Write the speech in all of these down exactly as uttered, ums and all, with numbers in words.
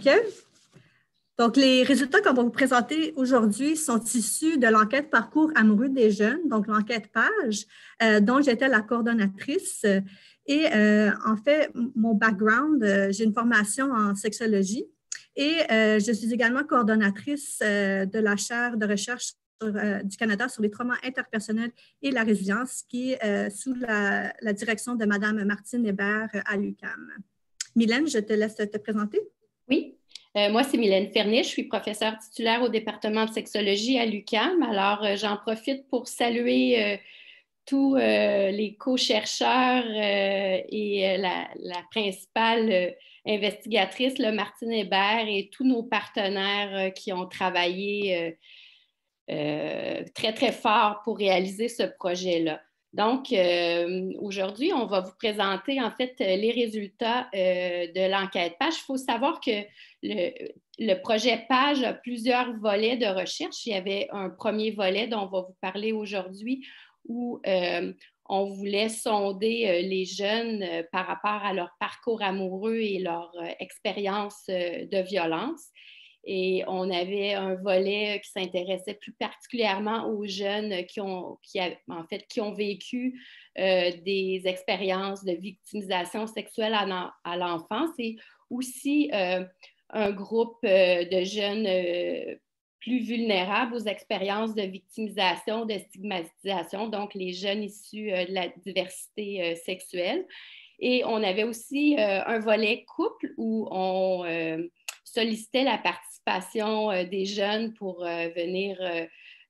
OK. Donc, les résultats qu'on va vous présenter aujourd'hui sont issus de l'enquête Parcours amoureux des jeunes, donc l'enquête PAGE, euh, dont j'étais la coordonnatrice. Et euh, en fait, mon background, euh, j'ai une formation en sexologie et euh, je suis également coordonnatrice euh, de la chaire de recherche sur, euh, du Canada sur les traumas interpersonnels et la résilience, qui est euh, sous la, la direction de Mme Martine Hébert à l'U Q A M. Mylène, je te laisse te présenter. Oui, euh, moi c'est Mylène Fernier, je suis professeure titulaire au département de sexologie à l'U Q A M. Alors euh, j'en profite pour saluer euh, tous euh, les co-chercheurs euh, et euh, la, la principale euh, investigatrice, là, Martine Hébert, et tous nos partenaires euh, qui ont travaillé euh, euh, très, très fort pour réaliser ce projet-là. Donc, euh, aujourd'hui, on va vous présenter en fait les résultats euh, de l'enquête PAGE. Il faut savoir que le, le projet PAGE a plusieurs volets de recherche. Il y avait un premier volet dont on va vous parler aujourd'hui où euh, on voulait sonder euh, les jeunes euh, par rapport à leur parcours amoureux et leur euh, expérience euh, de violence. Et on avait un volet qui s'intéressait plus particulièrement aux jeunes qui ont, qui a, en fait, qui ont vécu euh, des expériences de victimisation sexuelle à, à l'enfance et aussi euh, un groupe euh, de jeunes euh, plus vulnérables aux expériences de victimisation, de stigmatisation, donc les jeunes issus euh, de la diversité euh, sexuelle. Et on avait aussi euh, un volet couple où on euh, sollicitait la participation euh, des jeunes pour euh, venir euh,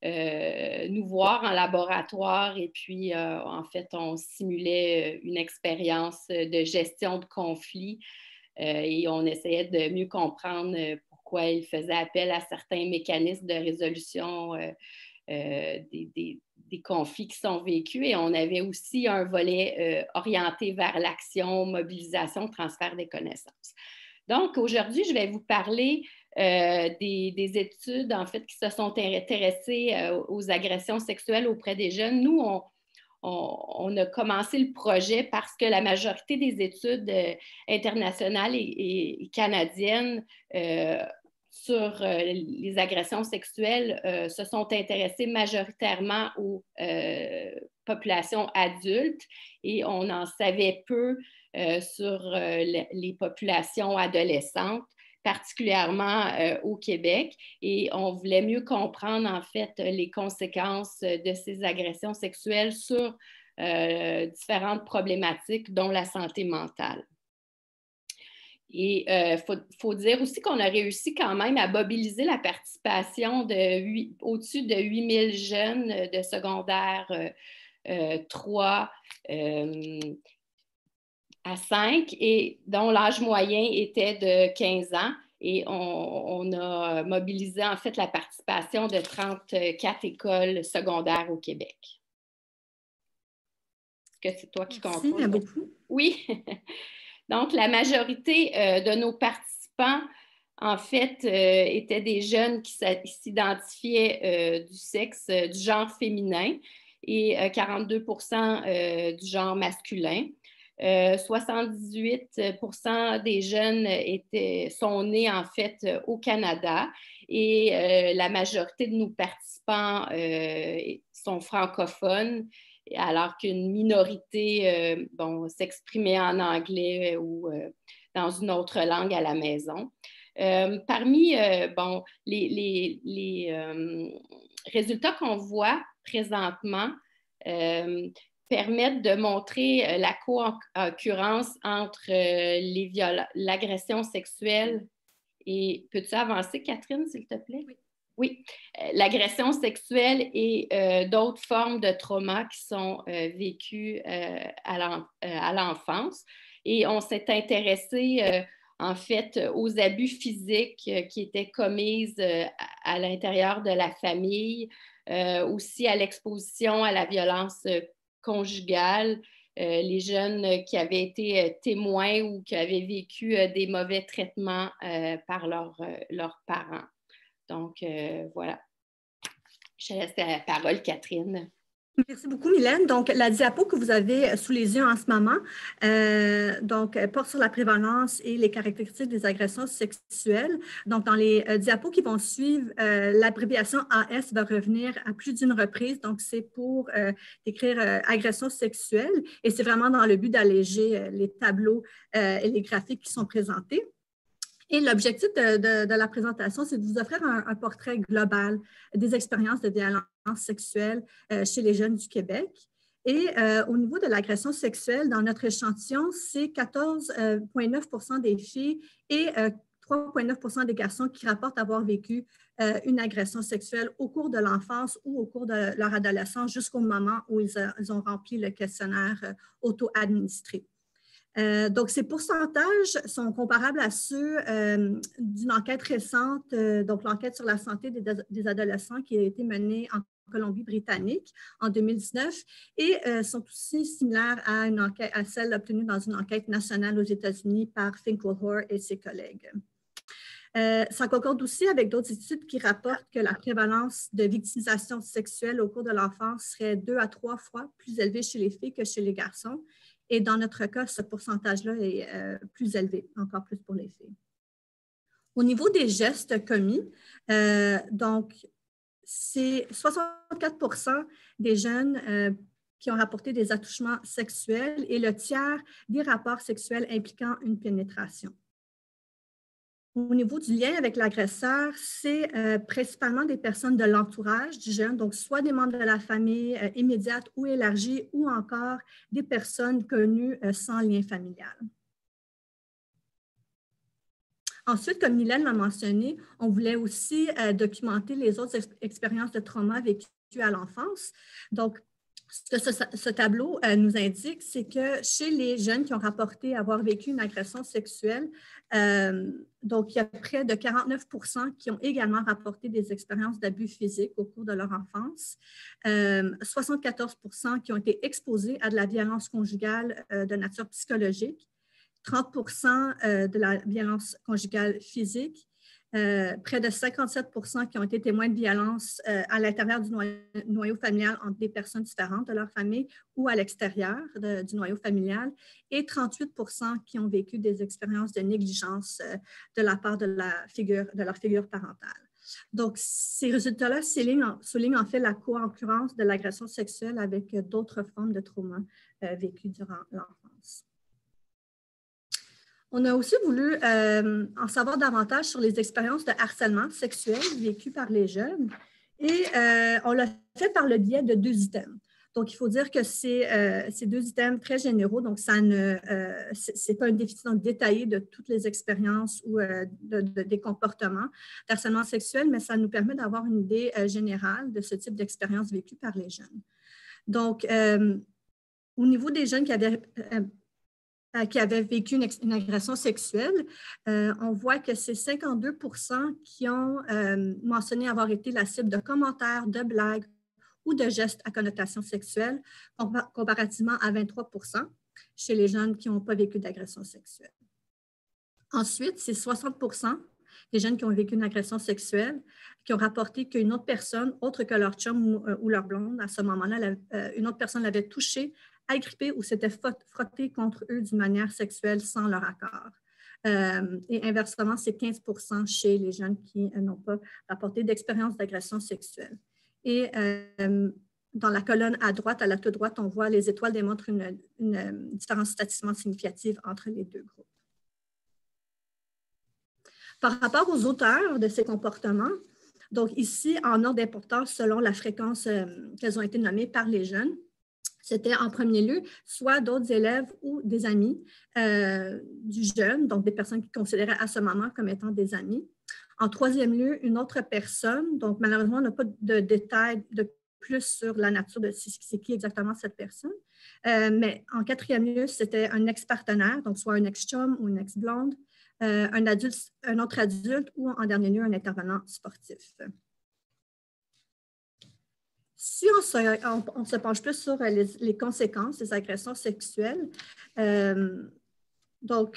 euh, nous voir en laboratoire et puis euh, en fait on simulait une expérience de gestion de conflits euh, et on essayait de mieux comprendre pourquoi ils faisaient appel à certains mécanismes de résolution euh, euh, des, des, des conflits qui sont vécus. Et on avait aussi un volet euh, orienté vers l'action, mobilisation, transfert des connaissances. Donc, aujourd'hui, je vais vous parler euh, des, des études, en fait, qui se sont intéressées euh, aux agressions sexuelles auprès des jeunes. Nous, on, on, on a commencé le projet parce que la majorité des études euh, internationales et, et, et canadiennes euh, sur euh, les agressions sexuelles euh, se sont intéressées majoritairement aux euh, populations adultes et on en savait peu euh, sur euh, les populations adolescentes, particulièrement euh, au Québec. Et on voulait mieux comprendre en fait les conséquences de ces agressions sexuelles sur euh, différentes problématiques, dont la santé mentale. Et il euh, faut, faut dire aussi qu'on a réussi quand même à mobiliser la participation de au-dessus de huit mille jeunes de secondaire euh, euh, trois euh, à cinq, et dont l'âge moyen était de quinze ans. Et on, on a mobilisé en fait la participation de trente-quatre écoles secondaires au Québec. Est-ce que c'est toi qui contrôles? Merci beaucoup. Oui. Donc, la majorité euh, de nos participants, en fait, euh, étaient des jeunes qui s'identifiaient euh, du sexe, euh, du genre féminin et euh, quarante-deux pour cent euh, du genre masculin. Euh, soixante-dix-huit pour cent des jeunes étaient, sont nés, en fait, au Canada et euh, la majorité de nos participants euh, sont francophones, alors qu'une minorité euh, bon, s'exprimait en anglais ou euh, dans une autre langue à la maison. Euh, parmi euh, bon, les, les, les euh, résultats qu'on voit présentement euh, permettent de montrer la co-occurrence entre euh, l'agression sexuelle et... Peux-tu avancer, Catherine, s'il te plaît? Oui. Oui, euh, l'agression sexuelle et euh, d'autres formes de traumas qui sont euh, vécues euh, à l'enfance. Et on s'est intéressé euh, en fait aux abus physiques euh, qui étaient commises euh, à, à l'intérieur de la famille, euh, aussi à l'exposition à la violence euh, conjugale, euh, les jeunes qui avaient été euh, témoins ou qui avaient vécu euh, des mauvais traitements euh, par leur, euh, leurs parents. Donc, euh, voilà. Je laisse la parole, Catherine. Merci beaucoup, Mylène. Donc, la diapo que vous avez sous les yeux en ce moment euh, donc, porte sur la prévalence et les caractéristiques des agressions sexuelles. Donc, dans les euh, diapos qui vont suivre, euh, l'abréviation A S va revenir à plus d'une reprise. Donc, c'est pour euh, décrire euh, agression sexuelle et c'est vraiment dans le but d'alléger euh, les tableaux euh, et les graphiques qui sont présentés. Et l'objectif de, de, de la présentation, c'est de vous offrir un, un portrait global des expériences de violence sexuelle euh, chez les jeunes du Québec. Et euh, au niveau de l'agression sexuelle, dans notre échantillon, c'est quatorze virgule neuf pour cent des filles et euh, trois virgule neuf pour cent des garçons qui rapportent avoir vécu euh, une agression sexuelle au cours de l'enfance ou au cours de leur adolescence jusqu'au moment où ils, a, ils ont rempli le questionnaire euh, auto-administré. Euh, donc, ces pourcentages sont comparables à ceux euh, d'une enquête récente, euh, donc l'enquête sur la santé des, des adolescents qui a été menée en Colombie-Britannique en deux mille dix-neuf et euh, sont aussi similaires à, une enquête, à celle obtenue dans une enquête nationale aux États-Unis par Finkelhor et ses collègues. Euh, ça concorde aussi avec d'autres études qui rapportent que la prévalence de victimisation sexuelle au cours de l'enfance serait deux à trois fois plus élevée chez les filles que chez les garçons. Et dans notre cas, ce pourcentage-là est euh, plus élevé, encore plus pour les filles. Au niveau des gestes commis, euh, donc, c'est soixante-quatre pour cent des jeunes euh, qui ont rapporté des attouchements sexuels et le tiers des rapports sexuels impliquant une pénétration. Au niveau du lien avec l'agresseur, c'est euh, principalement des personnes de l'entourage du jeune, donc soit des membres de la famille euh, immédiate ou élargie, ou encore des personnes connues euh, sans lien familial. Ensuite, comme Mylène l'a mentionné, on voulait aussi euh, documenter les autres ex expériences de trauma vécues à l'enfance. Donc, ce que ce, ce tableau euh, nous indique, c'est que chez les jeunes qui ont rapporté avoir vécu une agression sexuelle, euh, donc il y a près de quarante-neuf pour cent qui ont également rapporté des expériences d'abus physiques au cours de leur enfance, euh, soixante-quatorze pour cent qui ont été exposés à de la violence conjugale euh, de nature psychologique, trente pour cent euh, de la violence conjugale physique, Euh, près de cinquante-sept pour cent qui ont été témoins de violence euh, à l'intérieur du noyau, noyau familial entre des personnes différentes de leur famille ou à l'extérieur du noyau familial, et trente-huit pour cent qui ont vécu des expériences de négligence euh, de la part de, la figure, de leur figure parentale. Donc, ces résultats-là soulignent, soulignent en fait la co-occurrence de l'agression sexuelle avec d'autres formes de trauma euh, vécues durant l'enfance. On a aussi voulu euh, en savoir davantage sur les expériences de harcèlement sexuel vécues par les jeunes et euh, on l'a fait par le biais de deux items. Donc, il faut dire que c'est euh, ces deux items très généraux, donc ça ne, euh, c'est pas une définition détaillée de toutes les expériences ou euh, de, de, des comportements d'harcèlement sexuel, mais ça nous permet d'avoir une idée euh, générale de ce type d'expérience vécue par les jeunes. Donc, euh, au niveau des jeunes qui avaient euh, qui avaient vécu une, une agression sexuelle, euh, on voit que c'est cinquante-deux pour cent qui ont euh, mentionné avoir été la cible de commentaires, de blagues ou de gestes à connotation sexuelle, comparativement à vingt-trois pour cent chez les jeunes qui n'ont pas vécu d'agression sexuelle. Ensuite, c'est soixante pour cent des jeunes qui ont vécu une agression sexuelle qui ont rapporté qu'une autre personne, autre que leur chum ou, ou leur blonde, à ce moment-là, une autre personne l'avait touché, agrippé ou s'était frotté contre eux d'une manière sexuelle sans leur accord. Euh, et inversement, c'est quinze pour cent chez les jeunes qui euh, n'ont pas rapporté d'expérience d'agression sexuelle. Et euh, dans la colonne à droite, à la toute droite, on voit les étoiles démontrent une, une, une différence statistiquement significative entre les deux groupes. Par rapport aux auteurs de ces comportements, donc ici, en ordre d'importance selon la fréquence euh, qu'elles ont été nommées par les jeunes, c'était en premier lieu soit d'autres élèves ou des amis euh, du jeune, donc des personnes qui considéraient à ce moment comme étant des amis. En troisième lieu, une autre personne, donc malheureusement, on n'a pas de détails de plus sur la nature de c'est qui exactement cette personne. Euh, mais en quatrième lieu, c'était un ex-partenaire, donc soit un ex-chum ou une ex-blonde, euh, un, adulte, un autre adulte ou en dernier lieu, un intervenant sportif. Si on se, on, on se penche plus sur les, les conséquences des agressions sexuelles, euh, donc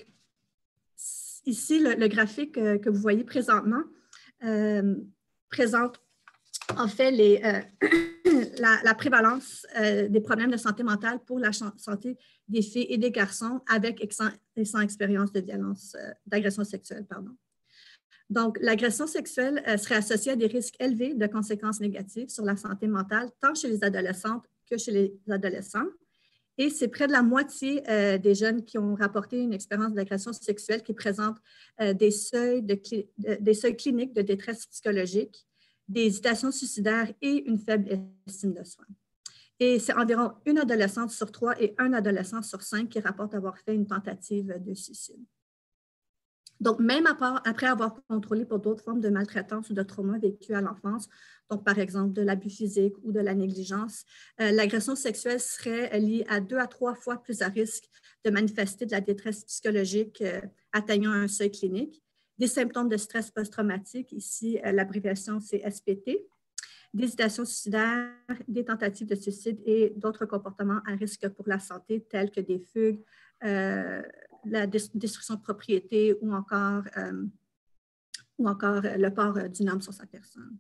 ici, le, le graphique que vous voyez présentement euh, présente en fait les, euh, la, la prévalence euh, des problèmes de santé mentale pour la santé des filles et des garçons avec et sans, et sans expérience de violence, euh, d'agression sexuelle, pardon. Donc, l'agression sexuelle euh, serait associée à des risques élevés de conséquences négatives sur la santé mentale, tant chez les adolescentes que chez les adolescents. Et c'est près de la moitié euh, des jeunes qui ont rapporté une expérience d'agression sexuelle qui présentent euh, des, seuils de, de, des seuils cliniques de détresse psychologique, des hésitations suicidaires et une faible estime de soi. Et c'est environ une adolescente sur trois et un adolescent sur cinq qui rapportent avoir fait une tentative de suicide. Donc, même après avoir contrôlé pour d'autres formes de maltraitance ou de trauma vécu à l'enfance, donc par exemple de l'abus physique ou de la négligence, euh, l'agression sexuelle serait liée à deux à trois fois plus à risque de manifester de la détresse psychologique euh, atteignant un seuil clinique, des symptômes de stress post-traumatique, ici euh, l'abréviation c'est S P T, des hésitations suicidaires, des tentatives de suicide et d'autres comportements à risque pour la santé tels que des fugues, euh, la destruction de propriété ou encore, euh, ou encore le port d'une arme sur sa personne.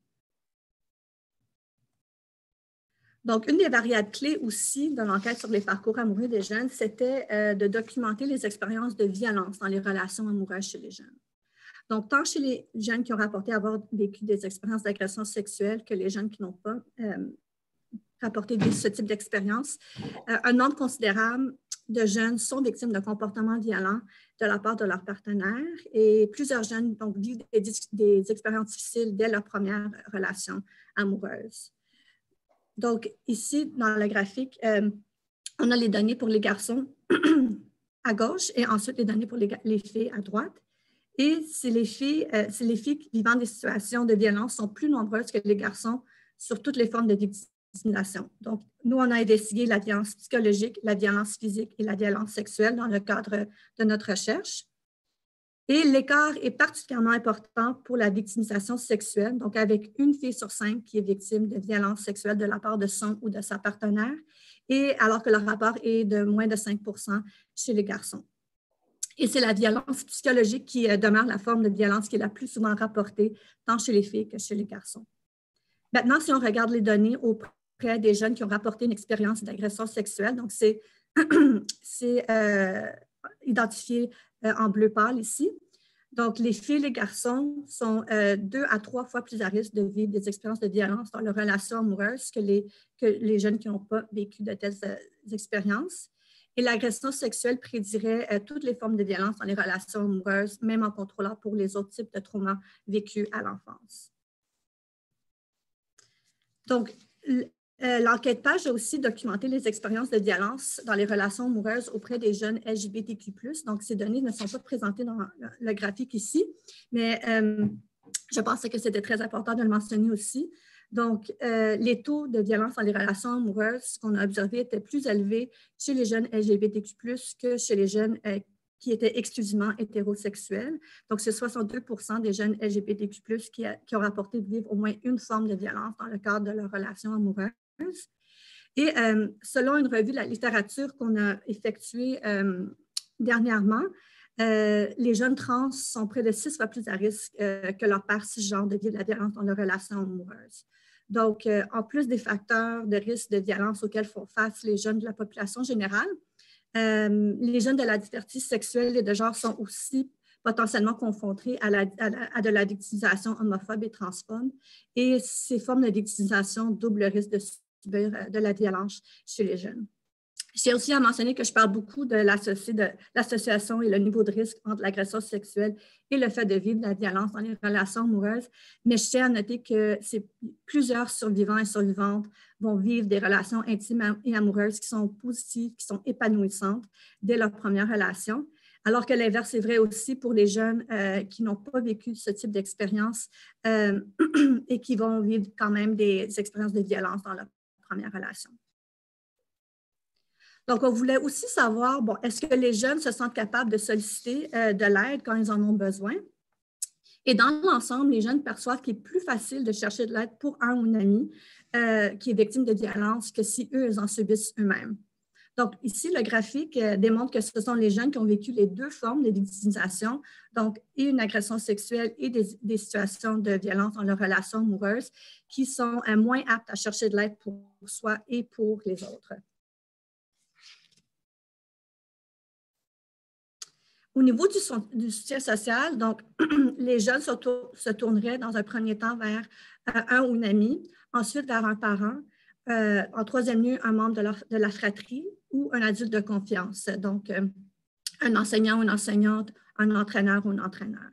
Donc, une des variables clés aussi de l'enquête sur les parcours amoureux des jeunes, c'était euh, de documenter les expériences de violence dans les relations amoureuses chez les jeunes. Donc, tant chez les jeunes qui ont rapporté avoir vécu des expériences d'agression sexuelle que les jeunes qui n'ont pas euh, rapporté ce type d'expérience, euh, un nombre considérable de jeunes sont victimes de comportements violents de la part de leurs partenaires et plusieurs jeunes donc, vivent des, des expériences difficiles dès leur première relation amoureuse. Donc, ici, dans le graphique, euh, on a les données pour les garçons à gauche et ensuite les données pour les, les filles à droite. Et c'est les filles, euh, c'est les filles vivant des situations de violence sont plus nombreuses que les garçons sur toutes les formes de victimisation. Donc, nous, on a investigué la violence psychologique, la violence physique et la violence sexuelle dans le cadre de notre recherche. Et l'écart est particulièrement important pour la victimisation sexuelle, donc avec une fille sur cinq qui est victime de violences sexuelles de la part de son ou de sa partenaire, et alors que le rapport est de moins de cinq pour cent chez les garçons. Et c'est la violence psychologique qui demeure la forme de violence qui est la plus souvent rapportée tant chez les filles que chez les garçons. Maintenant, si on regarde les données auprès des jeunes qui ont rapporté une expérience d'agression sexuelle, donc c'est euh, identifié euh, en bleu pâle ici. Donc, les filles et les garçons sont euh, deux à trois fois plus à risque de vivre des expériences de violence dans leur relation amoureuse que les, que les jeunes qui n'ont pas vécu de telles euh, expériences. Et l'agression sexuelle prédirait euh, toutes les formes de violence dans les relations amoureuses, même en contrôlant pour les autres types de traumas vécus à l'enfance. Donc, euh, l'enquête page a aussi documenté les expériences de violence dans les relations amoureuses auprès des jeunes L G B T Q plus. Donc, ces données ne sont pas présentées dans le graphique ici, mais euh, je pensais que c'était très important de le mentionner aussi. Donc, euh, les taux de violence dans les relations amoureuses qu'on a observés étaient plus élevés chez les jeunes L G B T Q plus que chez les jeunes euh, qui étaient exclusivement hétérosexuels. Donc, c'est soixante-deux pour cent des jeunes L G B T Q plus qui, a, qui ont rapporté de vivre au moins une forme de violence dans le cadre de leur relation amoureuse. Et euh, selon une revue de la littérature qu'on a effectuée euh, dernièrement, euh, les jeunes trans sont près de six fois plus à risque euh, que leurs pairs cisgenres de vivre de la violence dans leur relation amoureuse. Donc, euh, en plus des facteurs de risque de violence auxquels font face les jeunes de la population générale, euh, les jeunes de la diversité sexuelle et de genre sont aussi potentiellement confrontés à, la, à, la, à de la victimisation homophobe et transphobe. Et ces formes de victimisation doublent le risque de subir de la violence chez les jeunes. Je tiens aussi à mentionner que je parle beaucoup de l'association et le niveau de risque entre l'agression sexuelle et le fait de vivre de la violence dans les relations amoureuses, mais je tiens à noter que plusieurs survivants et survivantes vont vivre des relations intimes et amoureuses qui sont positives, qui sont épanouissantes dès leur première relation, alors que l'inverse est vrai aussi pour les jeunes euh, qui n'ont pas vécu ce type d'expérience euh, et qui vont vivre quand même des expériences de violence dans leur première relation. Donc, on voulait aussi savoir, bon, est-ce que les jeunes se sentent capables de solliciter euh, de l'aide quand ils en ont besoin? Et dans l'ensemble, les jeunes perçoivent qu'il est plus facile de chercher de l'aide pour un ou une amie euh, qui est victime de violence que si eux, ils en subissent eux-mêmes. Donc, ici, le graphique euh, démontre que ce sont les jeunes qui ont vécu les deux formes de victimisation, donc et une agression sexuelle et des, des situations de violence dans leur relation amoureuse, qui sont euh, moins aptes à chercher de l'aide pour soi et pour les autres. Au niveau du, son, du soutien social, donc, les jeunes se, se tourneraient dans un premier temps vers euh, un ou une amie, ensuite vers un parent, euh, en troisième lieu, un membre de, leur, de la fratrie ou un adulte de confiance, donc euh, un enseignant ou une enseignante, un entraîneur ou un entraîneur.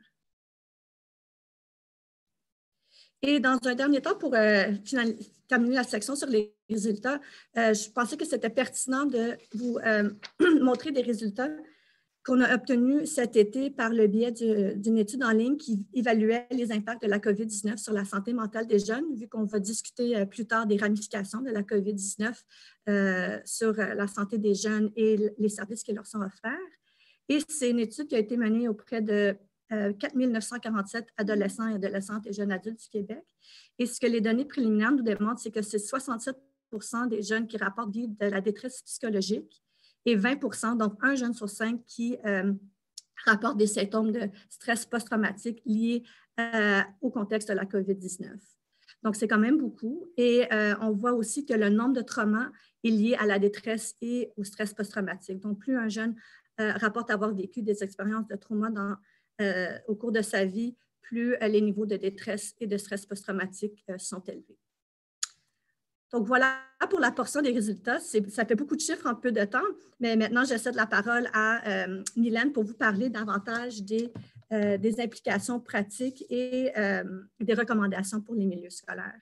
Et dans un dernier temps, pour euh, terminer la section sur les résultats, euh, je pensais que c'était pertinent de vous euh, montrer des résultats qu'on a obtenu cet été par le biais d'une étude en ligne qui évaluait les impacts de la COVID dix-neuf sur la santé mentale des jeunes, vu qu'on va discuter plus tard des ramifications de la COVID dix-neuf euh, sur la santé des jeunes et les services qui leur sont offerts. Et c'est une étude qui a été menée auprès de euh, quatre mille neuf cent quarante-sept adolescents et adolescentes et jeunes adultes du Québec. Et ce que les données préliminaires nous démontrent, c'est que c'est soixante-sept pour cent des jeunes qui rapportent vivre de la détresse psychologique et vingt pour cent, donc un jeune sur cinq qui euh, rapporte des symptômes de stress post-traumatique liés euh, au contexte de la COVID dix-neuf. Donc, c'est quand même beaucoup. Et euh, on voit aussi que le nombre de traumas est lié à la détresse et au stress post-traumatique. Donc, plus un jeune euh, rapporte avoir vécu des expériences de trauma dans, euh, au cours de sa vie, plus euh, les niveaux de détresse et de stress post-traumatique euh, sont élevés. Donc, voilà pour la portion des résultats. Ça fait beaucoup de chiffres en peu de temps, mais maintenant, je cède la parole à euh, Mylène pour vous parler davantage des, euh, des implications pratiques et euh, des recommandations pour les milieux scolaires.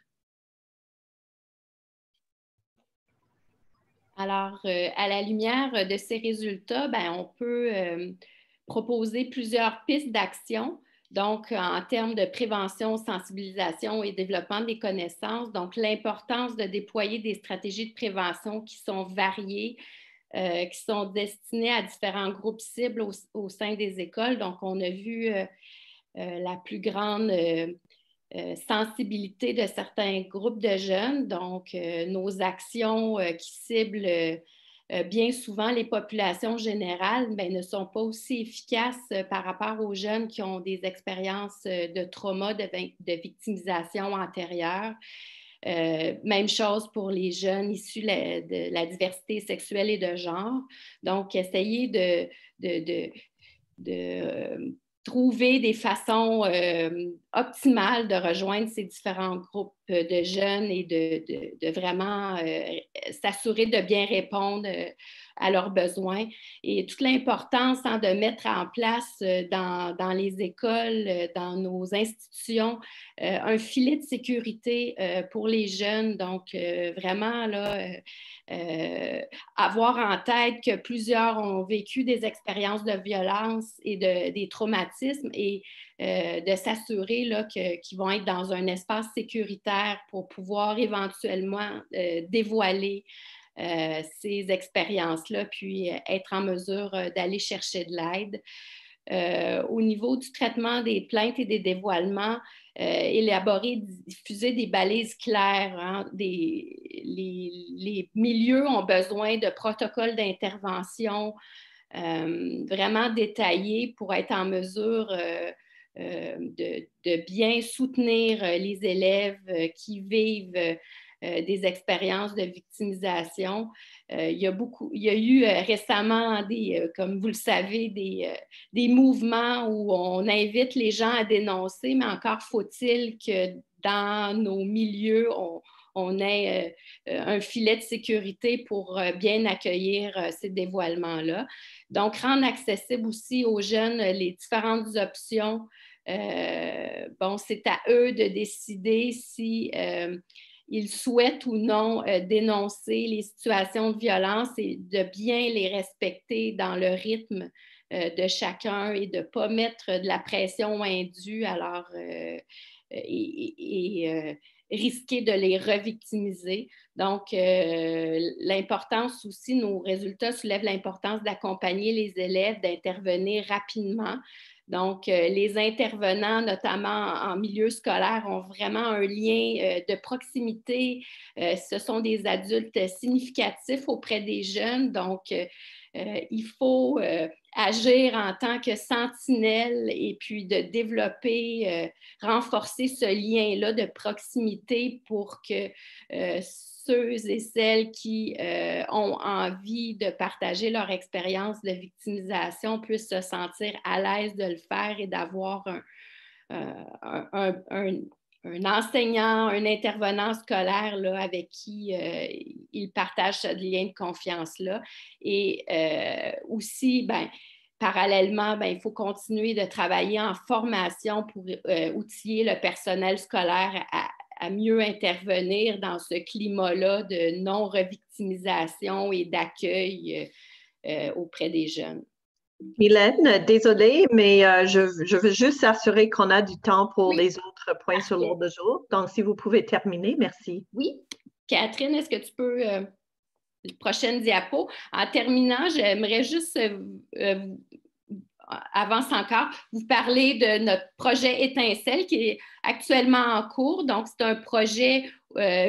Alors, euh, à la lumière de ces résultats, ben, on peut euh, proposer plusieurs pistes d'action. Donc, en termes de prévention, sensibilisation et développement des connaissances, donc l'importance de déployer des stratégies de prévention qui sont variées, euh, qui sont destinées à différents groupes cibles au, au sein des écoles. Donc, on a vu euh, euh, la plus grande euh, euh, sensibilité de certains groupes de jeunes. Donc, euh, nos actions euh, qui ciblent euh, Euh, bien souvent, les populations générales ben, ne sont pas aussi efficaces euh, par rapport aux jeunes qui ont des expériences euh, de trauma, de, de victimisation antérieure. Euh, même chose pour les jeunes issus la, de la diversité sexuelle et de genre. Donc, essayer de, de, de, de euh, trouver des façons euh, optimales de rejoindre ces différents groupes de jeunes et de, de, de vraiment euh, s'assurer de bien répondre euh, à leurs besoins. Et toute l'importance hein, de mettre en place euh, dans, dans les écoles, euh, dans nos institutions, euh, un filet de sécurité euh, pour les jeunes. Donc, euh, vraiment, là, euh, euh, avoir en tête que plusieurs ont vécu des expériences de violence et de, des traumatismes et euh, de s'assurer là, que, qu'ils vont être dans un espace sécuritaire pour pouvoir éventuellement euh, dévoiler euh, ces expériences-là, puis être en mesure d'aller chercher de l'aide. Euh, au niveau du traitement des plaintes et des dévoilements, euh, élaborer, diffuser des balises claires. Hein, des, les, les milieux ont besoin de protocoles d'intervention euh, vraiment détaillés pour être en mesure euh, euh, de, de bien soutenir les élèves qui vivent euh, des expériences de victimisation. Euh, il y a beaucoup, il y a eu euh, récemment, des, euh, comme vous le savez, des, euh, des mouvements où on invite les gens à dénoncer, mais encore faut-il que dans nos milieux, on, on ait euh, un filet de sécurité pour euh, bien accueillir euh, ces dévoilements-là. Donc, rendre accessible aussi aux jeunes les différentes options. Euh, bon, c'est à eux de décider si euh, ils souhaitent ou non euh, dénoncer les situations de violence et de bien les respecter dans le rythme euh, de chacun et de ne pas mettre de la pression indue à leur, euh, et, et, et euh, risquer de les revictimiser. Donc, euh, l'importance aussi, nos résultats soulèvent l'importance d'accompagner les élèves, d'intervenir rapidement Donc, euh, les intervenants, notamment en, en milieu scolaire, ont vraiment un lien euh, de proximité. Euh, ce sont des adultes significatifs auprès des jeunes. Donc, euh, euh, il faut euh, agir en tant que sentinelle et puis de développer, euh, renforcer ce lien-là de proximité pour que euh, ceux et celles qui euh, ont envie de partager leur expérience de victimisation puissent se sentir à l'aise de le faire et d'avoir un, euh, un, un, un, un enseignant, un intervenant scolaire là, avec qui euh, ils partagent ce lien de confiance-là. Et euh, aussi, ben, parallèlement, ben, il faut continuer de travailler en formation pour euh, outiller le personnel scolaire à, à mieux intervenir dans ce climat-là de non-revictimisation et d'accueil euh, euh, auprès des jeunes. Mylène, désolée, mais euh, je, je veux juste s'assurer qu'on a du temps pour Oui. les autres points Parfait. Sur l'ordre du jour. Donc, si vous pouvez terminer, merci. Oui. Catherine, est-ce que tu peux... Euh, prochaine diapo. En terminant, j'aimerais juste... Euh, euh, avance encore, vous parler de notre projet Étincelle qui est actuellement en cours. Donc, c'est un projet euh,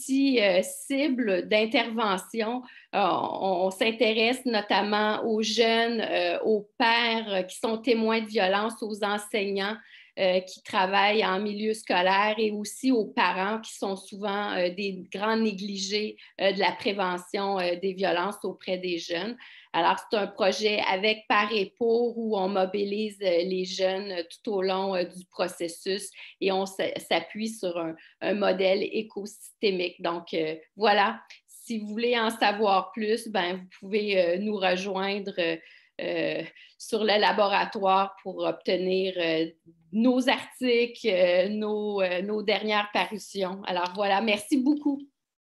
multi-cible d'intervention. Euh, on, on s'intéresse notamment aux jeunes, euh, aux pères qui sont témoins de violence, aux enseignants euh, qui travaillent en milieu scolaire et aussi aux parents qui sont souvent euh, des grands négligés euh, de la prévention euh, des violences auprès des jeunes. Alors, c'est un projet avec, par et pour où on mobilise les jeunes tout au long du processus et on s'appuie sur un, un modèle écosystémique. Donc, euh, voilà, si vous voulez en savoir plus, ben, vous pouvez euh, nous rejoindre euh, sur le laboratoire pour obtenir euh, nos articles, euh, nos, euh, nos dernières parutions. Alors, voilà, merci beaucoup.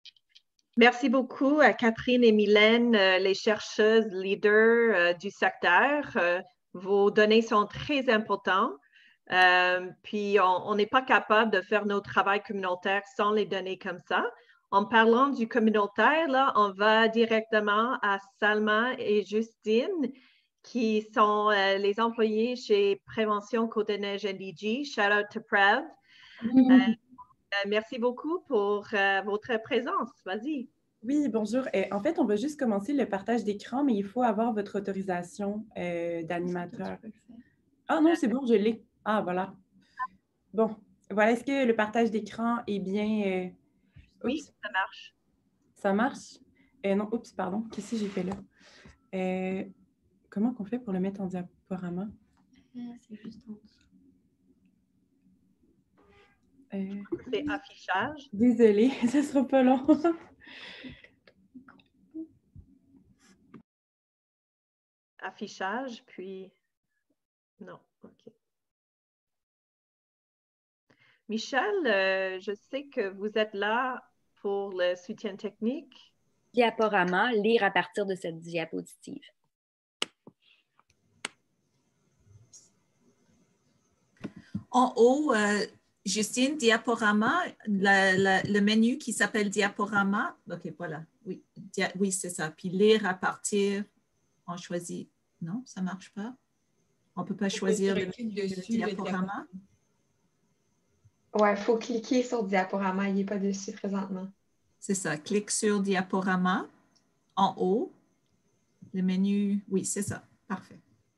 Merci beaucoup à Catherine et Mylène, euh, les chercheuses leaders euh, du secteur. Euh, vos données sont très importantes. Euh, puis, on n'est pas capable de faire notre travail communautaire sans les données comme ça. En parlant du communautaire, là, on va directement à Salma et Justine, qui sont euh, les employés chez Prévention Côte-des-Neiges N D G. Shout out to Prev. Mm. Euh, Euh, merci beaucoup pour euh, votre présence. Vas-y. Oui, bonjour. Euh, en fait, on va juste commencer le partage d'écran, mais il faut avoir votre autorisation euh, d'animateur. Ah non, c'est bon, je l'ai. Ah, voilà. Bon, voilà. Est-ce que le partage d'écran est bien... Euh... Oui, ça marche. Ça marche? Euh, non, oups, pardon. Qu'est-ce que j'ai fait là? Euh, comment qu'on fait pour le mettre en diaporama? Euh, c'est juste en dessous. Euh, c'est affichage. Désolée, ça ne sera pas long. Affichage, puis... Non, OK. Michel, euh, je sais que vous êtes là pour le soutien technique. Diaporama, lire à partir de cette diapositive. En haut, euh, Justine, diaporama, la, la, le menu qui s'appelle diaporama. OK, voilà. Oui, dia, oui c'est ça. Puis lire à partir, on choisit. Non, ça ne marche pas. On ne peut pas choisir le, le, dessus, le diaporama. Oui, il faut cliquer sur diaporama. Il n'est pas dessus présentement. C'est ça. Clique sur diaporama en haut. Le menu, oui, c'est ça. Parfait.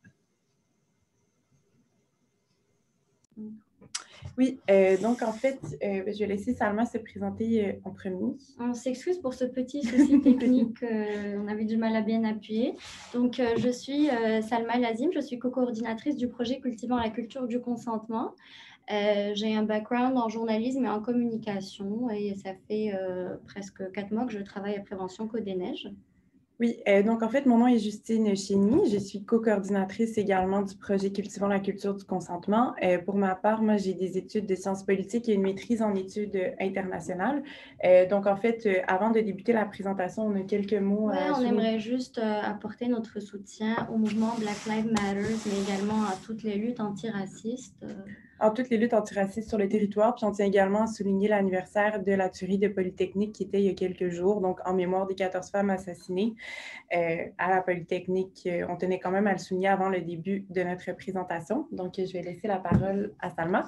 Oui, euh, donc en fait, euh, je vais laisser Salma se présenter euh, en premier. On s'excuse pour ce petit souci technique, euh, on avait du mal à bien appuyer. Donc, euh, je suis euh, Salma Lazim, je suis co-coordinatrice du projet Cultivant la culture du consentement. Euh, j'ai un background en journalisme et en communication et ça fait euh, presque quatre mois que je travaille à Prévention Côte-des-Neiges. Oui, euh, donc en fait, mon nom est Justine Chény. Je suis co-coordinatrice également du projet Cultivant la culture du consentement. Euh, pour ma part, moi, j'ai des études de sciences politiques et une maîtrise en études internationales. Euh, donc en fait, euh, avant de débuter la présentation, on a quelques mots. Oui, euh, on aimerait juste euh, apporter notre soutien au mouvement Black Lives Matter, mais également à toutes les luttes antiracistes. Euh... en toutes les luttes antiracistes sur le territoire. Puis on tient également à souligner l'anniversaire de la tuerie de Polytechnique qui était il y a quelques jours, donc en mémoire des quatorze femmes assassinées euh, à la Polytechnique. On tenait quand même à le souligner avant le début de notre présentation. Donc, je vais laisser la parole à Salma.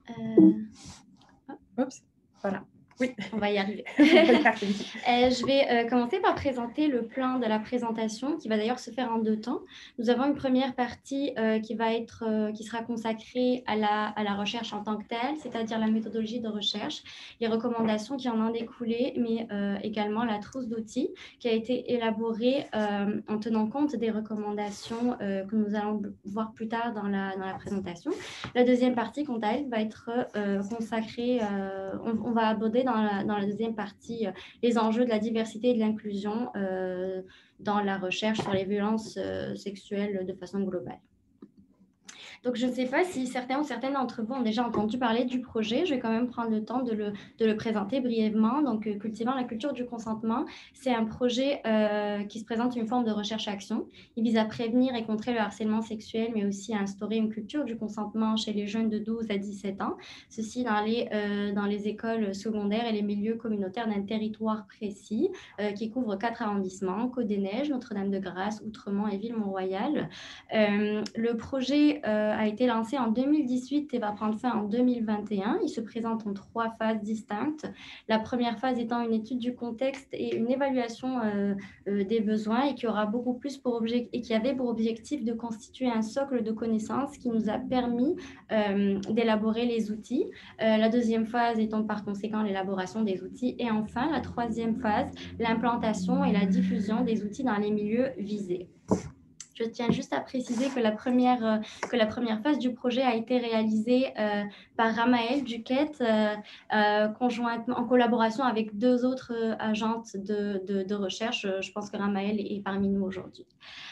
Euh... Oups, voilà. Oui. On va y arriver. euh, je vais euh, commencer par présenter le plan de la présentation qui va d'ailleurs se faire en deux temps. Nous avons une première partie euh, qui, va être, euh, qui sera consacrée à la, à la recherche en tant que telle, c'est-à-dire la méthodologie de recherche, les recommandations qui en ont découlé, mais euh, également la trousse d'outils qui a été élaborée euh, en tenant compte des recommandations euh, que nous allons voir plus tard dans la, dans la présentation. La deuxième partie, quant à elle, va être euh, consacrée, euh, on, on va aborder Dans la, dans la deuxième partie, euh, les enjeux de la diversité et de l'inclusion euh, dans la recherche sur les violences euh, sexuelles de façon globale. Donc, je ne sais pas si certains ou certaines d'entre vous ont déjà entendu parler du projet. Je vais quand même prendre le temps de le, de le présenter brièvement. Donc, euh, Cultivant la culture du consentement, c'est un projet euh, qui se présente une forme de recherche-action. Il vise à prévenir et contrer le harcèlement sexuel, mais aussi à instaurer une culture du consentement chez les jeunes de douze à dix-sept ans. Ceci dans les, euh, dans les écoles secondaires et les milieux communautaires d'un territoire précis euh, qui couvre quatre arrondissements, Côte-des-Neiges, Notre-Dame-de-Grâce, Outremont et Ville-Mont-Royal. Euh, le projet euh, a été lancé en deux mille dix-huit et va prendre fin en deux mille vingt et un. Il se présente en trois phases distinctes. La première phase étant une étude du contexte et une évaluation euh, euh, des besoins et qui aura beaucoup plus pour objectif et qui avait pour objectif de constituer un socle de connaissances qui nous a permis euh, d'élaborer les outils. Euh, la deuxième phase étant par conséquent l'élaboration des outils et enfin la troisième phase, l'implantation et la diffusion des outils dans les milieux visés. Je tiens juste à préciser que la première, euh, que la première phase du projet a été réalisée euh, par Ramaëlle Duquette, euh, euh, conjointement, en collaboration avec deux autres euh, agentes de, de, de recherche. Je pense que Ramaëlle est parmi nous aujourd'hui.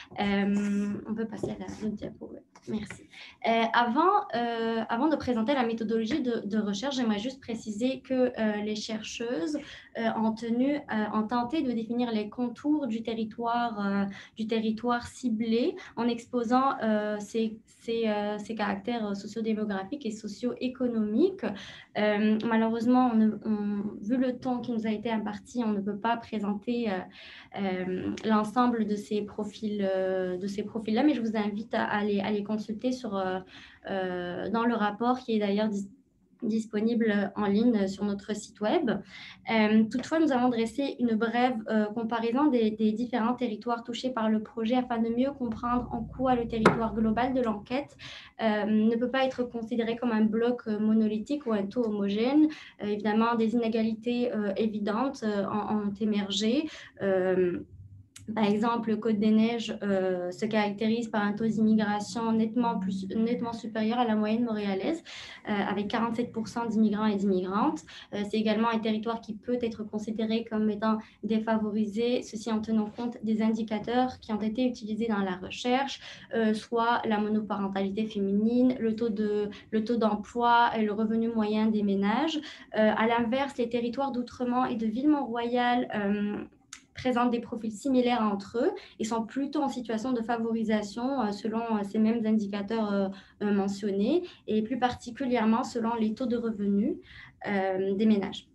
Euh, on peut passer à la autre diapo. Ouais. Merci. Euh, avant, euh, avant de présenter la méthodologie de, de recherche, j'aimerais juste préciser que euh, les chercheuses euh, ont, tenu, euh, ont tenté de définir les contours du territoire, euh, du territoire ciblé en exposant euh, ces, ces, euh, ces caractères sociodémographiques et socio-économiques. Euh, malheureusement, on, on, vu le temps qui nous a été imparti, on ne peut pas présenter euh, euh, l'ensemble de ces profils, euh, de ces profils-là, mais je vous invite à, à, les, à les consulter sur, euh, euh, dans le rapport qui est d'ailleurs dis disponible en ligne sur notre site web. Euh, toutefois, nous avons dressé une brève euh, comparaison des, des différents territoires touchés par le projet afin de mieux comprendre en quoi le territoire global de l'enquête euh, ne peut pas être considéré comme un bloc monolithique ou un taux homogène. Euh, évidemment, des inégalités euh, évidentes euh, ont, ont émergé. Euh, Par exemple, Côte-des-Neiges euh, se caractérise par un taux d'immigration nettement, plus, nettement supérieur à la moyenne montréalaise, euh, avec quarante-sept pour cent d'immigrants et d'immigrantes. Euh, C'est également un territoire qui peut être considéré comme étant défavorisé, ceci en tenant compte des indicateurs qui ont été utilisés dans la recherche, euh, soit la monoparentalité féminine, le taux de, le taux d'emploi et le revenu moyen des ménages. Euh, à l'inverse, les territoires d'Outremont et de Ville-Mont-Royal euh, présentent des profils similaires entre eux et sont plutôt en situation de favorisation euh, selon euh, ces mêmes indicateurs euh, euh, mentionnés et plus particulièrement selon les taux de revenus euh, des ménages.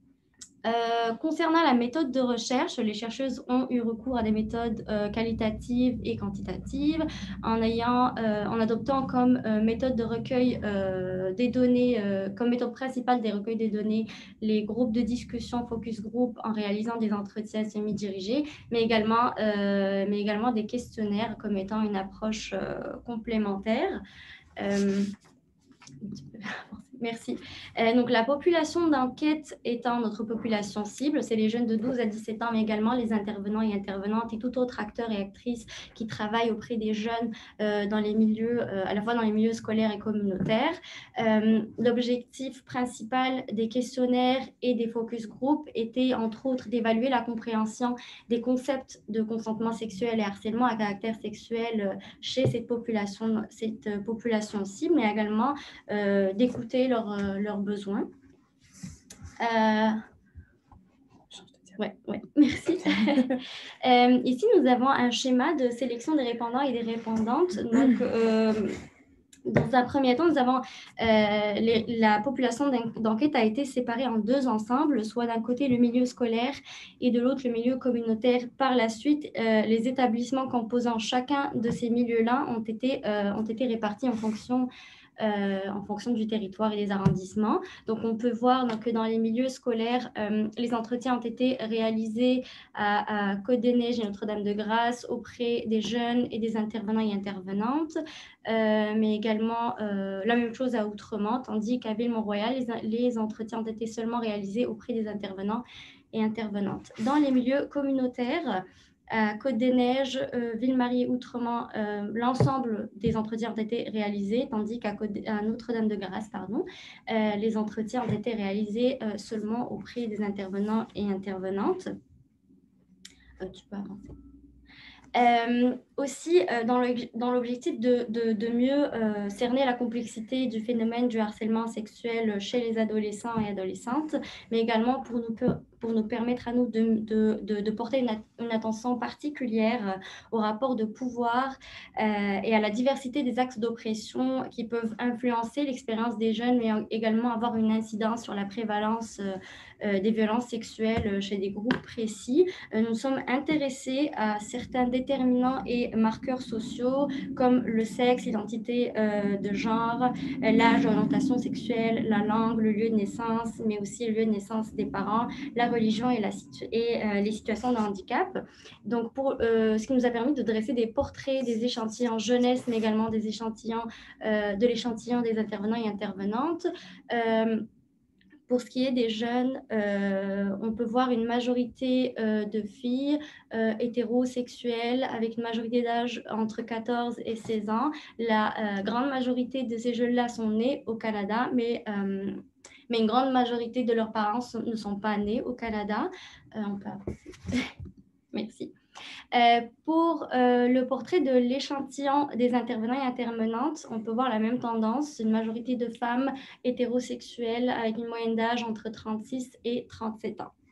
Euh, concernant la méthode de recherche, les chercheuses ont eu recours à des méthodes euh, qualitatives et quantitatives en, ayant, euh, en adoptant comme euh, méthode de recueil euh, des données, euh, comme méthode principale des recueils des données, les groupes de discussion focus group en réalisant des entretiens semi-dirigés, mais également, euh, mais également des questionnaires comme étant une approche euh, complémentaire. Euh, Merci. Euh, donc, la population d'enquête étant notre population cible, c'est les jeunes de douze à dix-sept ans, mais également les intervenants et intervenantes et tout autre acteur et actrice qui travaillent auprès des jeunes euh, dans les milieux, euh, à la fois dans les milieux scolaires et communautaires. Euh, L'objectif principal des questionnaires et des focus group était, entre autres, d'évaluer la compréhension des concepts de consentement sexuel et harcèlement à caractère sexuel chez cette population, cette population cible, mais également euh, d'écouter leurs, euh, leurs besoins. Euh... Ouais, ouais, merci. euh, ici, nous avons un schéma de sélection des répondants et des répondantes. Donc, euh, Dans un premier temps, nous avons, euh, les, la population d'enquête a été séparée en deux ensembles, soit d'un côté le milieu scolaire et de l'autre le milieu communautaire. Par la suite, euh, les établissements composant chacun de ces milieux-là ont été, euh, ont été répartis en fonction Euh, en fonction du territoire et des arrondissements. Donc, on peut voir donc, que dans les milieux scolaires, euh, les entretiens ont été réalisés à, à Côte-des-Neiges et Notre-Dame-de-Grâce auprès des jeunes et des intervenants et intervenantes, euh, mais également euh, la même chose à Outremont, tandis qu'à Ville-Mont-Royal, les, les entretiens ont été seulement réalisés auprès des intervenants et intervenantes. Dans les milieux communautaires, à Côte-des-Neiges, euh, Ville-Marie et Outremont, euh, l'ensemble des entretiens ont été réalisés, tandis qu'à à Notre-Dame-de-Grâce, pardon, euh, les entretiens ont été réalisés euh, seulement auprès des intervenants et intervenantes. Euh, tu peux avancer. Euh, aussi, euh, dans l'objectif de, de, de mieux euh, cerner la complexité du phénomène du harcèlement sexuel chez les adolescents et adolescentes, mais également pour nous, pour nous permettre à nous de, de, de, de porter une, une attention particulière au rapport de pouvoir euh, et à la diversité des axes d'oppression qui peuvent influencer l'expérience des jeunes, mais également avoir une incidence sur la prévalence euh, euh, des violences sexuelles chez des groupes précis. Euh, nous sommes intéressés à certains déterminants et marqueurs sociaux comme le sexe, l'identité euh, de genre, l'âge, l'orientation sexuelle, la langue, le lieu de naissance, mais aussi le lieu de naissance des parents, la religion et, la situ et euh, les situations de handicap. Donc, pour, euh, ce qui nous a permis de dresser des portraits des échantillons jeunesse, mais également des échantillons, euh, de l'échantillon des intervenants et intervenantes. Euh, Pour ce qui est des jeunes, euh, on peut voir une majorité euh, de filles euh, hétérosexuelles avec une majorité d'âge entre quatorze et seize ans. La euh, grande majorité de ces jeunes-là sont nés au Canada, mais, euh, mais une grande majorité de leurs parents sont, ne sont pas nés au Canada. Euh, on peut avancer. Merci. Euh, pour euh, le portrait de l'échantillon des intervenants et intervenantes, on peut voir la même tendance, une majorité de femmes hétérosexuelles avec une moyenne d'âge entre trente-six et trente-sept ans.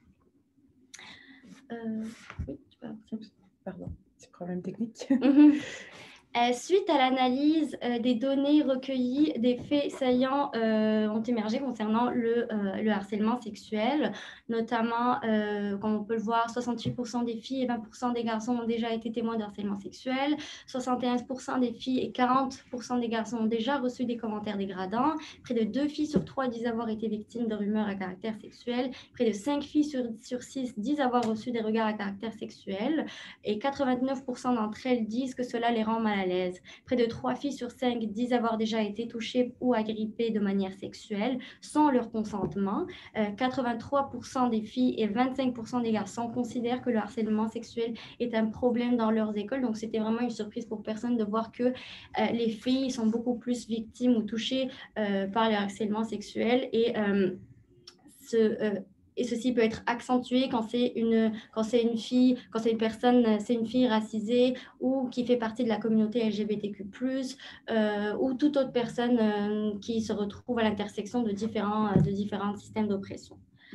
Euh, oui, tu peux... Pardon, c'est problème technique. Mm-hmm. Euh, suite à l'analyse euh, des données recueillies, des faits saillants euh, ont émergé concernant le, euh, le harcèlement sexuel, notamment, euh, comme on peut le voir, soixante-huit pour cent des filles et vingt pour cent des garçons ont déjà été témoins de harcèlement sexuel, soixante et un pour cent des filles et quarante pour cent des garçons ont déjà reçu des commentaires dégradants, près de deux filles sur trois disent avoir été victimes de rumeurs à caractère sexuel, près de cinq filles sur, sur six disent avoir reçu des regards à caractère sexuel, et quatre-vingt-neuf pour cent d'entre elles disent que cela les rend mal à l'aise. Près de trois filles sur cinq disent avoir déjà été touchées ou agrippées de manière sexuelle sans leur consentement. Euh, quatre-vingt-trois pour cent des filles et vingt-cinq pour cent des garçons considèrent que le harcèlement sexuel est un problème dans leurs écoles. Donc, c'était vraiment une surprise pour personne de voir que euh, les filles sont beaucoup plus victimes ou touchées euh, par le harcèlement sexuel et euh, ce... Euh, Et ceci peut être accentué quand c'est une, quand c'est une fille, quand c'est une personne, c'est une fille racisée ou qui fait partie de la communauté L G B T Q plus, euh, ou toute autre personne euh, qui se retrouve à l'intersection de différents, de différents systèmes d'oppression.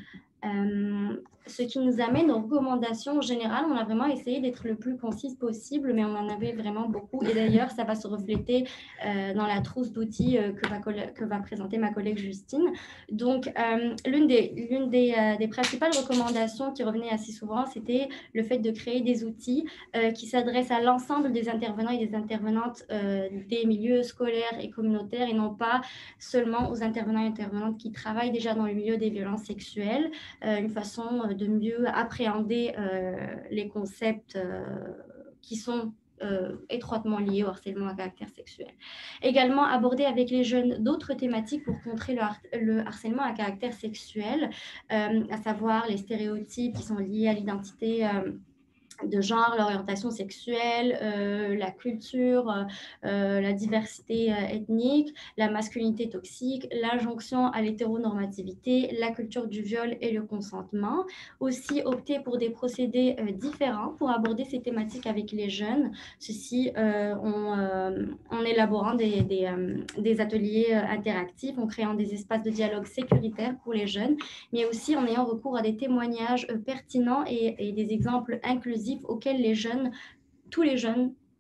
Euh, ce qui nous amène aux recommandations générales. On a vraiment essayé d'être le plus concise possible, mais on en avait vraiment beaucoup. Et d'ailleurs, ça va se refléter euh, dans la trousse d'outils euh, que, va que va présenter ma collègue Justine. Donc, euh, l'une des, l'une des, euh, des principales recommandations qui revenait assez souvent, c'était le fait de créer des outils euh, qui s'adressent à l'ensemble des intervenants et des intervenantes euh, des milieux scolaires et communautaires, et non pas seulement aux intervenants et intervenantes qui travaillent déjà dans le milieu des violences sexuelles. Euh, une façon de mieux appréhender euh, les concepts euh, qui sont euh, étroitement liés au harcèlement à caractère sexuel. Également aborder avec les jeunes d'autres thématiques pour contrer le, har le harcèlement à caractère sexuel, euh, à savoir les stéréotypes qui sont liés à l'identité euh, de genre, l'orientation sexuelle, euh, la culture, euh, la diversité euh, ethnique, la masculinité toxique, l'injonction à l'hétéronormativité, la culture du viol et le consentement. Aussi opter pour des procédés euh, différents pour aborder ces thématiques avec les jeunes. Ceci euh, en, euh, en élaborant des, des, euh, des ateliers euh, interactifs, en créant des espaces de dialogue sécuritaires pour les jeunes, mais aussi en ayant recours à des témoignages euh, pertinents et, et des exemples inclusifs auxquels les jeunes, tous les jeunes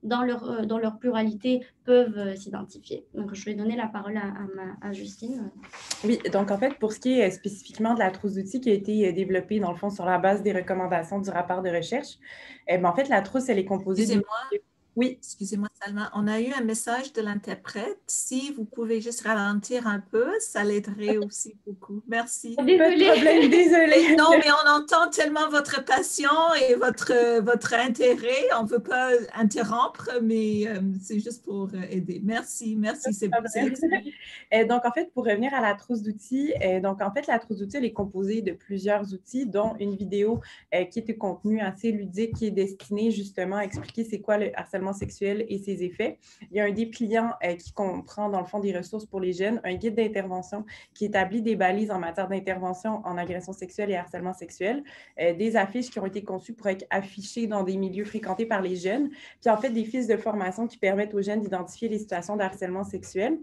dans leur, euh, dans leur pluralité, peuvent euh, s'identifier. Donc, je vais donner la parole à, à, ma, à Justine. Oui, donc en fait, pour ce qui est spécifiquement de la trousse d'outils qui a été développée, dans le fond, sur la base des recommandations du rapport de recherche, eh bien, en fait, la trousse, elle est composée... Excusez-moi. Oui. Excusez-moi, Salma. On a eu un message de l'interprète. Si vous pouvez juste ralentir un peu, ça l'aiderait aussi beaucoup. Merci. Désolée. Pas de problème, désolée. Non, mais on entend tellement votre passion et votre, votre intérêt. On ne veut pas interrompre, mais euh, c'est juste pour aider. Merci, merci. C'est excellent. Donc, en fait, pour revenir à la trousse d'outils, donc en fait, la trousse d'outils, elle est composée de plusieurs outils, dont une vidéo qui est de contenu assez ludique, qui est destinée justement à expliquer c'est quoi le harcèlement sexuel et ses effets. Il y a un dépliant euh, qui comprend, dans le fond, des ressources pour les jeunes, un guide d'intervention qui établit des balises en matière d'intervention en agression sexuelle et harcèlement sexuel, euh, des affiches qui ont été conçues pour être affichées dans des milieux fréquentés par les jeunes, puis en fait, des fiches de formation qui permettent aux jeunes d'identifier les situations de harcèlement sexuel.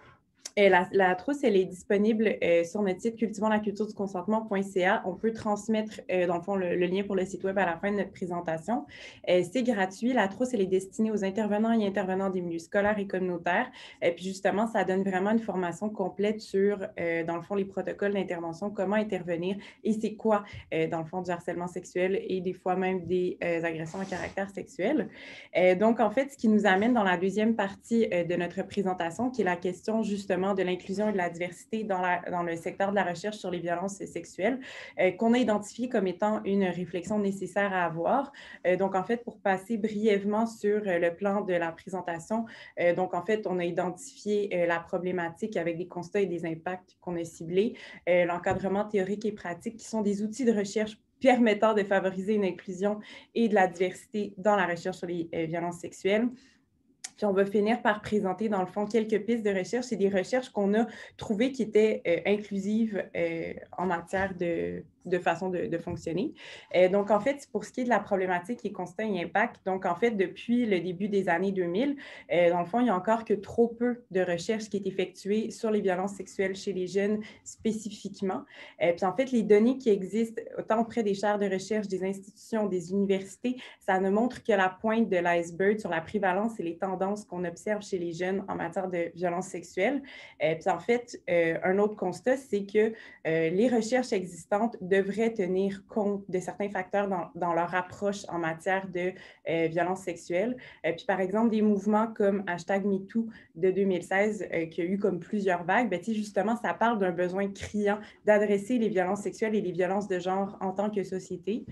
Et la, la trousse, elle est disponible euh, sur notre site cultivons la culture du consentement point c a. On peut transmettre, euh, dans le fond, le, le lien pour le site web à la fin de notre présentation. Euh, c'est gratuit. La trousse, elle est destinée aux intervenants et intervenants des milieux scolaires et communautaires. Et puis, justement, ça donne vraiment une formation complète sur, euh, dans le fond, les protocoles d'intervention, comment intervenir et c'est quoi, euh, dans le fond, du harcèlement sexuel et des fois même des euh, agressions à caractère sexuel. Euh, donc, en fait, ce qui nous amène dans la deuxième partie euh, de notre présentation, qui est la question, justement, de l'inclusion et de la diversité dans, la, dans le secteur de la recherche sur les violences sexuelles, euh, qu'on a identifié comme étant une réflexion nécessaire à avoir. Euh, donc, en fait, pour passer brièvement sur euh, le plan de la présentation, euh, donc, en fait, on a identifié euh, la problématique avec des constats et des impacts qu'on a ciblés, euh, l'encadrement théorique et pratique, qui sont des outils de recherche permettant de favoriser une inclusion et de la diversité dans la recherche sur les euh, violences sexuelles. Puis on va finir par présenter, dans le fond, quelques pistes de recherche. C'est des recherches qu'on a trouvées qui étaient euh, inclusives euh, en matière de, de façon de, de fonctionner. Euh, donc, en fait, pour ce qui est de la problématique et constat et impact, donc, en fait, depuis le début des années deux mille, euh, dans le fond, il n'y a encore que trop peu de recherches qui est effectuée sur les violences sexuelles chez les jeunes spécifiquement. Euh, puis, en fait, les données qui existent, autant auprès des chaires de recherche, des institutions, des universités, ça ne montre que la pointe de l'iceberg sur la prévalence et les tendances qu'on observe chez les jeunes en matière de violences sexuelles. Euh, puis en fait, euh, un autre constat, c'est que euh, les recherches existantes devraient tenir compte de certains facteurs dans, dans leur approche en matière de euh, violences sexuelles. Euh, puis par exemple, des mouvements comme hashtag MeToo de deux mille seize, euh, qui a eu comme plusieurs vagues, bien, justement, ça parle d'un besoin criant d'adresser les violences sexuelles et les violences de genre en tant que société.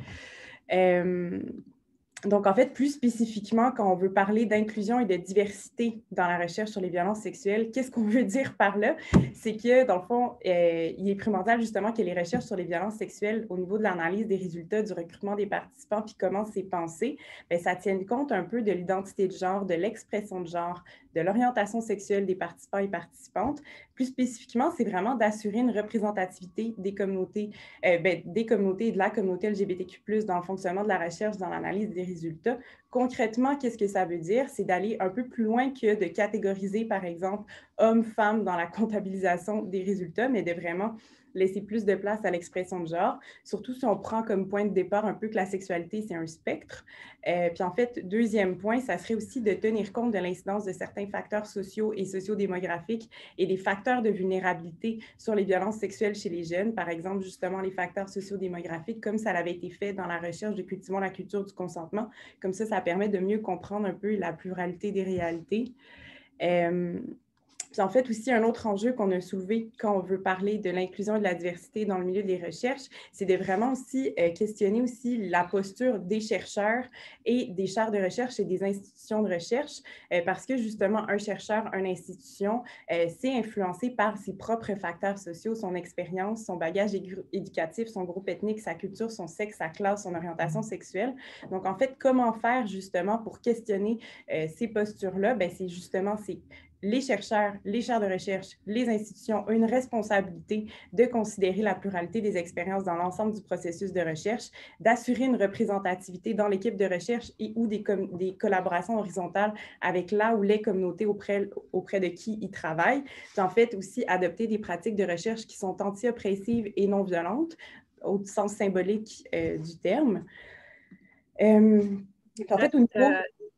Euh, Donc, en fait, plus spécifiquement, quand on veut parler d'inclusion et de diversité dans la recherche sur les violences sexuelles, qu'est-ce qu'on veut dire par là? C'est que, dans le fond, euh, il est primordial justement que les recherches sur les violences sexuelles au niveau de l'analyse des résultats du recrutement des participants puis comment c'est pensé, bien, ça tienne compte un peu de l'identité de genre, de l'expression de genre, de l'orientation sexuelle des participants et participantes. Plus spécifiquement, c'est vraiment d'assurer une représentativité des communautés, euh, bien, des communautés et de la communauté L G B T Q plus, dans le fonctionnement de la recherche, dans l'analyse des résultats. Concrètement, qu'est-ce que ça veut dire? C'est d'aller un peu plus loin que de catégoriser, par exemple, hommes, femmes dans la comptabilisation des résultats, mais de vraiment laisser plus de place à l'expression de genre, surtout si on prend comme point de départ un peu que la sexualité, c'est un spectre. Euh, puis en fait, deuxième point, ça serait aussi de tenir compte de l'incidence de certains facteurs sociaux et sociodémographiques et des facteurs de vulnérabilité sur les violences sexuelles chez les jeunes, par exemple, justement, les facteurs sociodémographiques, comme ça avait été fait dans la recherche de Cultivons la culture du consentement. Comme ça, ça permet de mieux comprendre un peu la pluralité des réalités. Euh, Puis en fait, aussi, un autre enjeu qu'on a soulevé quand on veut parler de l'inclusion et de la diversité dans le milieu des recherches, c'est de vraiment aussi euh, questionner aussi la posture des chercheurs et des chaires de recherche et des institutions de recherche, euh, parce que justement, un chercheur, une institution, euh, c'est influencé par ses propres facteurs sociaux, son expérience, son bagage éducatif, son groupe ethnique, sa culture, son sexe, sa classe, son orientation sexuelle. Donc, en fait, comment faire justement pour questionner euh, ces postures-là? Bien, c'est justement ces les chercheurs, les chaires de recherche, les institutions ont une responsabilité de considérer la pluralité des expériences dans l'ensemble du processus de recherche, d'assurer une représentativité dans l'équipe de recherche et ou des, des collaborations horizontales avec la ou les communautés auprès, auprès de qui ils travaillent. Puis en fait, aussi adopter des pratiques de recherche qui sont anti-oppressives et non violentes, au sens symbolique euh, du terme. Euh, en fait, au niveau...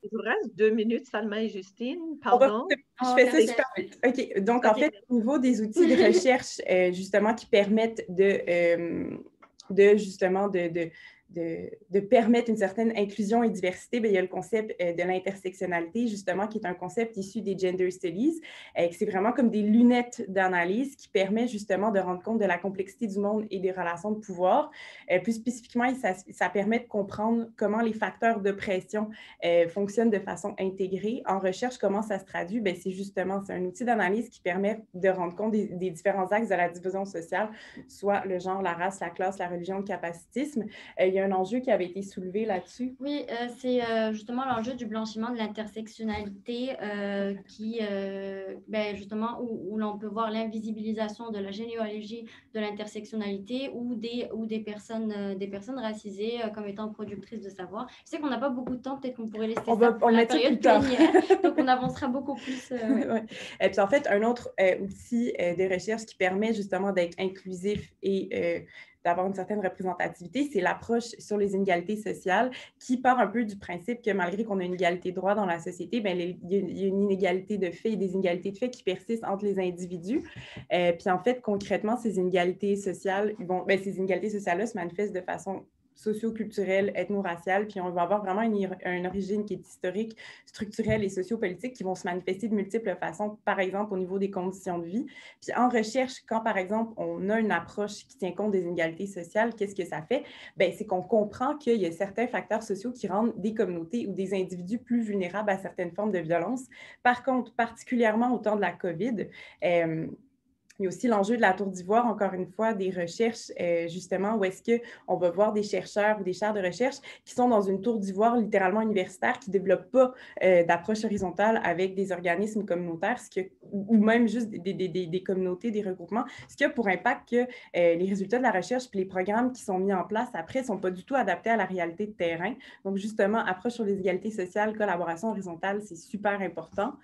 Il vous reste deux minutes, Salma et Justine. Pardon. Je fais ça super vite. OK. Donc, en fait, au niveau des outils de recherche, euh, justement, qui permettent de, euh, de justement, de, de, de, de permettre une certaine inclusion et diversité, bien, il y a le concept euh, de l'intersectionnalité, justement, qui est un concept issu des Gender Studies. Euh, c'est vraiment comme des lunettes d'analyse qui permet justement de rendre compte de la complexité du monde et des relations de pouvoir. Euh, plus spécifiquement, ça, ça permet de comprendre comment les facteurs d'oppression euh, fonctionnent de façon intégrée. En recherche, comment ça se traduit? Bien, c'est justement, c'est un outil d'analyse qui permet de rendre compte des, des différents axes de la division sociale, soit le genre, la race, la classe, la religion, le capacitisme. Euh, il y a un enjeu qui avait été soulevé là-dessus. Oui, euh, c'est euh, justement l'enjeu du blanchiment de l'intersectionnalité euh, qui, euh, ben, justement, où, où l'on peut voir l'invisibilisation de la généalogie de l'intersectionnalité ou des, ou des, personnes, euh, des personnes racisées euh, comme étant productrices de savoir. Je sais qu'on n'a pas beaucoup de temps, peut-être qu'on pourrait laisser on ça va, pour on la période plénière, donc on avancera beaucoup plus. Euh, ouais. Ouais. Et puis en fait, un autre euh, outil euh, de recherche qui permet justement d'être inclusif et euh, d'avoir une certaine représentativité, c'est l'approche sur les inégalités sociales qui part un peu du principe que malgré qu'on a une égalité de droit dans la société, bien, il y a une inégalité de fait et des inégalités de fait qui persistent entre les individus. Euh, puis en fait, concrètement, ces inégalités sociales, bon, bien, ces inégalités sociales-là se manifestent de façon socio-culturelle, ethno-raciale, puis on va avoir vraiment une, une origine qui est historique, structurelle et sociopolitique qui vont se manifester de multiples façons, par exemple au niveau des conditions de vie. Puis en recherche, quand par exemple on a une approche qui tient compte des inégalités sociales, qu'est-ce que ça fait? Bien, c'est qu'on comprend qu'il y a certains facteurs sociaux qui rendent des communautés ou des individus plus vulnérables à certaines formes de violence. Par contre, particulièrement au temps de la COVID, euh, il y a aussi l'enjeu de la tour d'ivoire, encore une fois, des recherches, euh, justement, où est-ce qu'on va voir des chercheurs ou des chaires de recherche qui sont dans une tour d'ivoire littéralement universitaire, qui ne développent pas euh, d'approche horizontale avec des organismes communautaires, ce qui, ou même juste des, des, des, des communautés, des regroupements, ce qui a pour impact que euh, les résultats de la recherche puis les programmes qui sont mis en place après ne sont pas du tout adaptés à la réalité de terrain. Donc, justement, approche sur les égalités sociales, collaboration horizontale, c'est super important.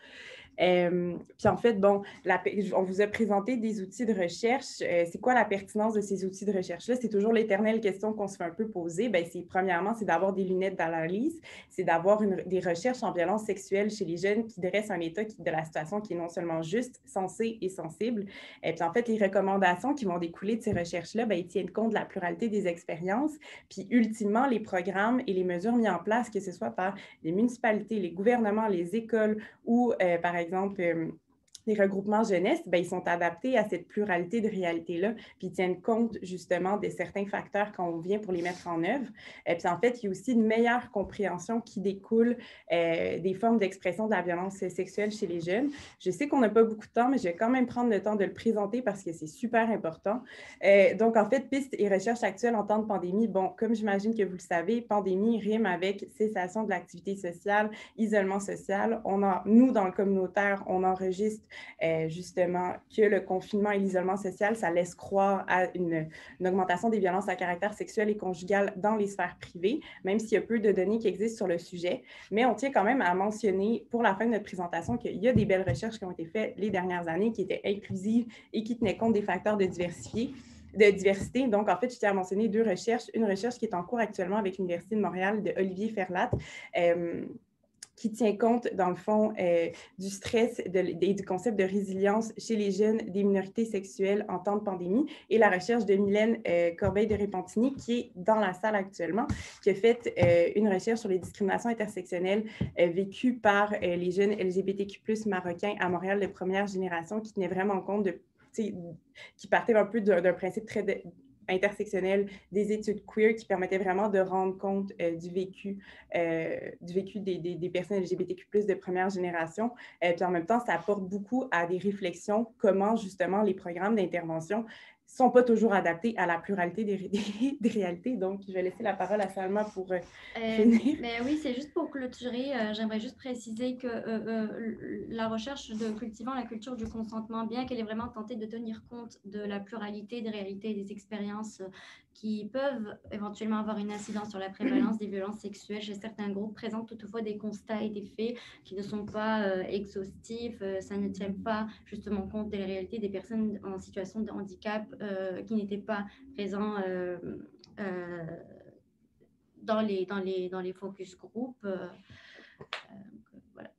Euh, puis en fait, bon, la, on vous a présenté des outils de recherche. Euh, c'est quoi la pertinence de ces outils de recherche-là? C'est toujours l'éternelle question qu'on se fait un peu poser. Bien, c'est, premièrement, c'est d'avoir des lunettes d'analyse, c'est d'avoir une, des recherches en violence sexuelle chez les jeunes qui dressent un état qui, de la situation qui est non seulement juste, sensé et sensible. Et puis en fait, les recommandations qui vont découler de ces recherches-là, bien, ils tiennent compte de la pluralité des expériences. Puis ultimement, les programmes et les mesures mis en place, que ce soit par les municipalités, les gouvernements, les écoles ou, euh, par exemple, exemple, euh, les regroupements jeunesse, bien, ils sont adaptés à cette pluralité de réalités-là, puis ils tiennent compte justement de certains facteurs quand on vient pour les mettre en œuvre. Et puis en fait, il y a aussi une meilleure compréhension qui découle euh, des formes d'expression de la violence sexuelle chez les jeunes. Je sais qu'on n'a pas beaucoup de temps, mais je vais quand même prendre le temps de le présenter parce que c'est super important. Euh, donc en fait, pistes et recherches actuelles en temps de pandémie, bon, comme j'imagine que vous le savez, pandémie rime avec cessation de l'activité sociale, isolement social. On a, nous, dans le communautaire, on enregistre Euh, justement que le confinement et l'isolement social, ça laisse croire à une, une augmentation des violences à caractère sexuel et conjugal dans les sphères privées, même s'il y a peu de données qui existent sur le sujet. Mais on tient quand même à mentionner pour la fin de notre présentation qu'il y a des belles recherches qui ont été faites les dernières années qui étaient inclusives et qui tenaient compte des facteurs de diversité. de diversité. Donc, en fait, je tiens à mentionner deux recherches. Une recherche qui est en cours actuellement avec l'Université de Montréal de Olivier Ferlat, euh, qui tient compte, dans le fond, euh, du stress et du concept de résilience chez les jeunes des minorités sexuelles en temps de pandémie, et la recherche de Mylène euh, Corbeil de Repentigny, qui est dans la salle actuellement, qui a fait euh, une recherche sur les discriminations intersectionnelles euh, vécues par euh, les jeunes L G B T Q plus marocains à Montréal de première génération, qui tenait vraiment compte de, qui partait un peu d'un, d'un principe très de, intersectionnelle des études queer qui permettaient vraiment de rendre compte euh, du vécu, euh, du vécu des, des, des personnes L G B T Q plus de première génération. Euh, puis en même temps, ça apporte beaucoup à des réflexions, comment justement les programmes d'intervention ne sont pas toujours adaptés à la pluralité des, des, des réalités. Donc, je vais laisser la parole à Salma pour euh, euh, finir. Mais oui, c'est juste pour clôturer, euh, j'aimerais juste préciser que euh, euh, la recherche de cultivant la culture du consentement, bien qu'elle ait vraiment tenté de tenir compte de la pluralité des réalités et des expériences qui peuvent éventuellement avoir une incidence sur la prévalence des violences sexuelles chez certains groupes, présente toutefois des constats et des faits qui ne sont pas euh, exhaustifs. Euh, ça ne tient pas justement compte des réalités des personnes en situation de handicap euh, qui n'étaient pas présents euh, euh, dans les, dans les, dans les focus group. Euh, Euh, voilà.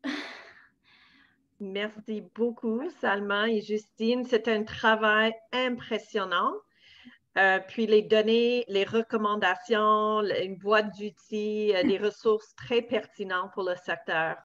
Merci beaucoup, Salma et Justine. C'est un travail impressionnant. Euh, puis les données, les recommandations, une boîte d'outils, euh, des ressources très pertinentes pour le secteur.